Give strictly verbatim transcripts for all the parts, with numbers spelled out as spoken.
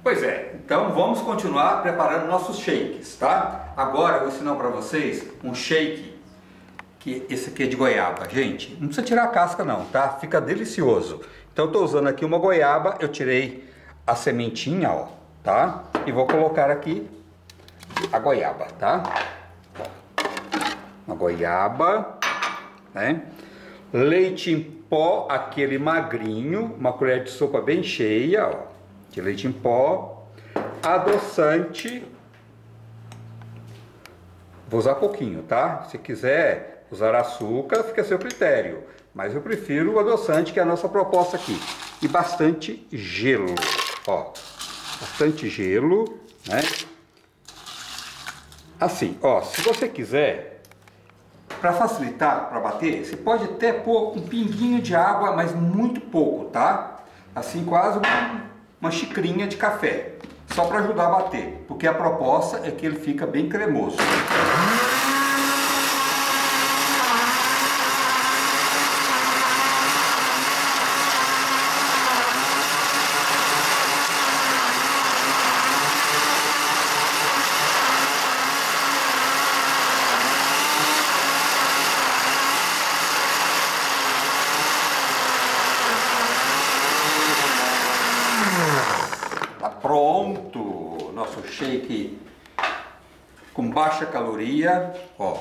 Pois é, então vamos continuar preparando nossos shakes, tá? Agora eu vou ensinar para vocês um shake, que esse aqui é de goiaba. Gente, não precisa tirar a casca não, tá? Fica delicioso. Então eu tô usando aqui uma goiaba, eu tirei a sementinha, ó, tá? E vou colocar aqui a goiaba, tá? Uma goiaba, né? Leite em pó, aquele magrinho, uma colher de sopa bem cheia, ó, de leite em pó. Adoçante, vou usar pouquinho, tá? Se quiser usar açúcar, fica a seu critério, mas eu prefiro o adoçante, que é a nossa proposta aqui. E bastante gelo, ó, bastante gelo, né? Assim, ó, se você quiser, para facilitar, para bater, você pode até pôr um pinguinho de água, mas muito pouco, tá? Assim, quase uma, uma xicrinha de café, só para ajudar a bater, porque a proposta é que ele fica bem cremoso. Pronto, nosso shake com baixa caloria, ó,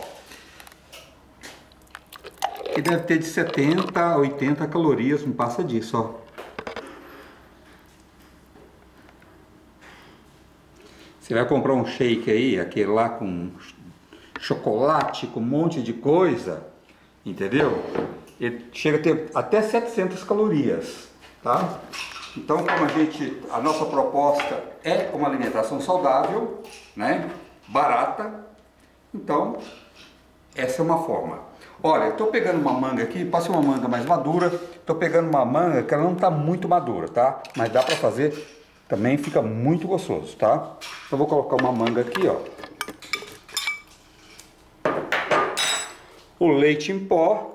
que deve ter de setenta a oitenta calorias, não passa disso, ó. Você vai comprar um shake aí, aquele lá com chocolate, com um monte de coisa, entendeu? Ele chega a ter até setecentas calorias, tá? Então, como a gente, a nossa proposta é uma alimentação saudável, né, barata, então essa é uma forma. Olha, estou pegando uma manga aqui, passa uma manga mais madura, estou pegando uma manga que ela não está muito madura, tá? Mas dá para fazer, também fica muito gostoso, tá? Então vou colocar uma manga aqui, ó. O leite em pó.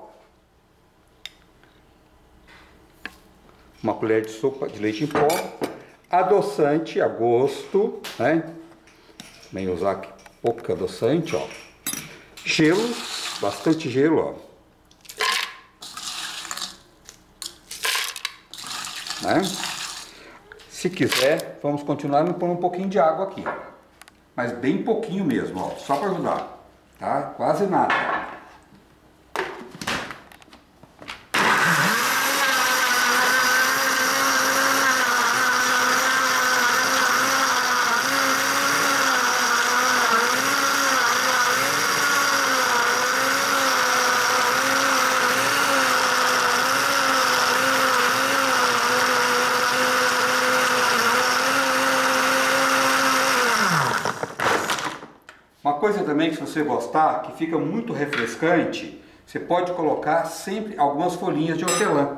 Uma colher de sopa de leite em pó, adoçante a gosto, né? Também usar aqui pouco adoçante, ó. Gelo, bastante gelo, ó. Né? Se quiser, vamos continuar pondo um pouquinho de água aqui, mas bem pouquinho mesmo, ó, só para ajudar, tá? Quase nada. Uma coisa também que, se você gostar, que fica muito refrescante, você pode colocar sempre algumas folhinhas de hortelã.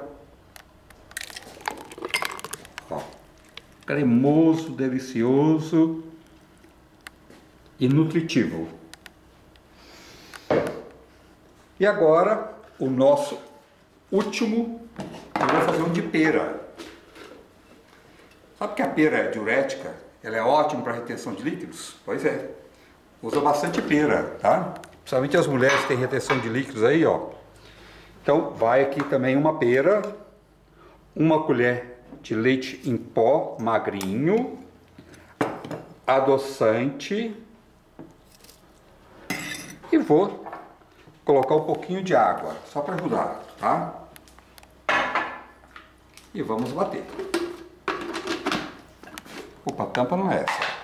Ó, cremoso, delicioso e nutritivo. E agora o nosso último, eu vou fazer um de pera. Sabe que a pera é diurética? Ela é ótima para retenção de líquidos? Pois é. Usa bastante pera, tá? Principalmente as mulheres que têm retenção de líquidos aí, ó. Então, vai aqui também uma pera, uma colher de leite em pó magrinho, adoçante e vou colocar um pouquinho de água, só para ajudar, tá? E vamos bater. Opa, a tampa não é essa.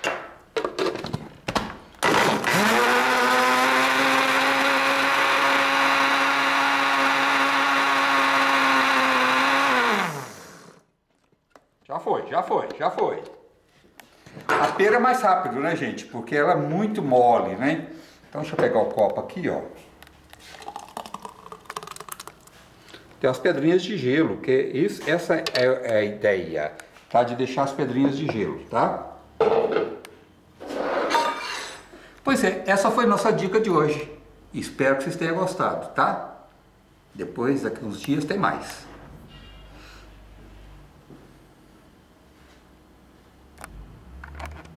Já foi, já foi, já foi. A pera é mais rápido, né, gente? Porque ela é muito mole, né? Então deixa eu pegar o copo aqui, ó. Tem as pedrinhas de gelo, que isso, essa é, é a ideia, tá? De deixar as pedrinhas de gelo, tá? Pois é, essa foi a nossa dica de hoje. Espero que vocês tenham gostado, tá? Depois, daqui uns dias, tem mais.